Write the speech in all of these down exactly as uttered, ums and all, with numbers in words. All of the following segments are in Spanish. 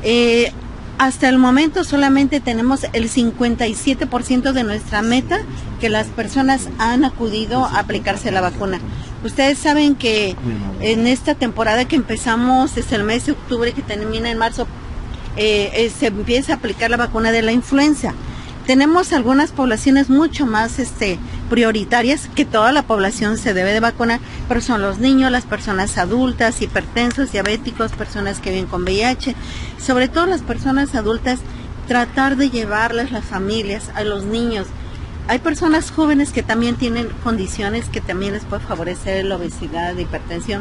Eh, hasta el momento solamente tenemos el cincuenta y siete por ciento de nuestra meta que las personas han acudido a aplicarse la vacuna. Ustedes saben que en esta temporada que empezamos desde el mes de octubre, que termina en marzo, eh, eh, se empieza a aplicar la vacuna de la influenza. Tenemos algunas poblaciones mucho más este, prioritarias, que toda la población se debe de vacunar, pero son los niños, las personas adultas, hipertensos, diabéticos, personas que viven con V I H, sobre todo las personas adultas, tratar de llevarles las familias, a los niños. Hay personas jóvenes que también tienen condiciones que también les puede favorecer la obesidad, la hipertensión.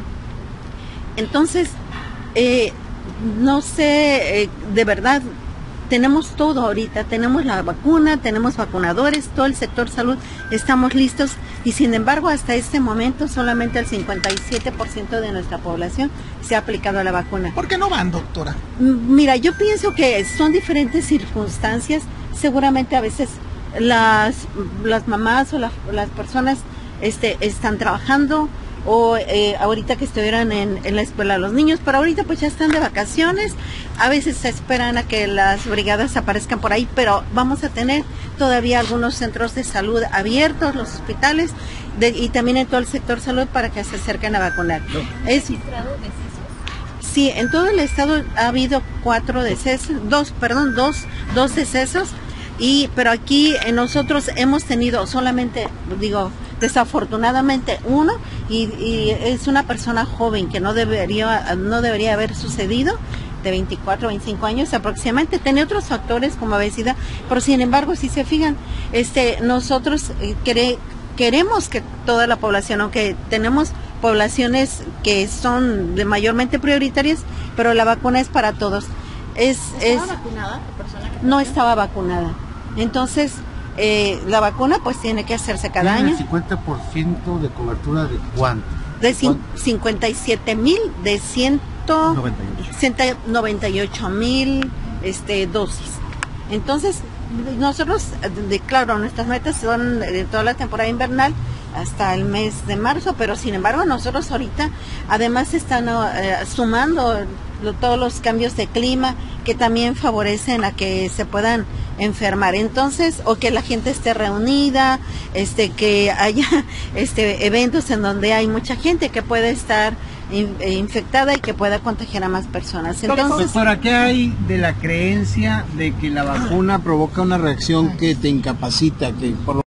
Entonces, eh, no sé, eh, de verdad, tenemos todo ahorita, tenemos la vacuna, tenemos vacunadores, todo el sector salud, estamos listos y sin embargo hasta este momento solamente el cincuenta y siete por ciento de nuestra población se ha aplicado la vacuna. ¿Por qué no van, doctora? Mira, yo pienso que son diferentes circunstancias, seguramente a veces las, las mamás o la, las personas este, están trabajando, o eh, ahorita que estuvieran en, en la escuela los niños, pero ahorita pues ya están de vacaciones, a veces se esperan a que las brigadas aparezcan por ahí, pero vamos a tener todavía algunos centros de salud abiertos, los hospitales, de, y también en todo el sector salud para que se acerquen a vacunar. ¿No? Es, ¿Registrado decesos? Sí, en todo el estado ha habido cuatro decesos, dos, perdón, dos, dos decesos, y pero aquí eh, nosotros hemos tenido solamente, digo, desafortunadamente uno, y, y es una persona joven que no debería no debería haber sucedido, de veinticuatro, veinticinco años aproximadamente. Tiene otros factores como obesidad, pero sin embargo, si se fijan, este nosotros eh, quere, queremos que toda la población, aunque tenemos poblaciones que son de mayormente prioritarias, pero la vacuna es para todos. Es, ¿Estaba es, vacunada la persona que no estaba vacunada. Entonces, eh, la vacuna pues tiene que hacerse cada año. ¿El cincuenta por ciento de cobertura de cuánto? De cincuenta y siete mil, de ciento noventa y ocho mil este, dosis. Entonces, nosotros, de, claro, nuestras metas son de toda la temporada invernal hasta el mes de marzo, pero sin embargo nosotros ahorita además están eh, sumando lo, todos los cambios de clima que también favorecen a que se puedan enfermar, entonces, o que la gente esté reunida, este, que haya este eventos en donde hay mucha gente que puede estar in, infectada y que pueda contagiar a más personas. Entonces, doctora, ¿qué hay de la creencia de que la vacuna provoca una reacción que te incapacita, que por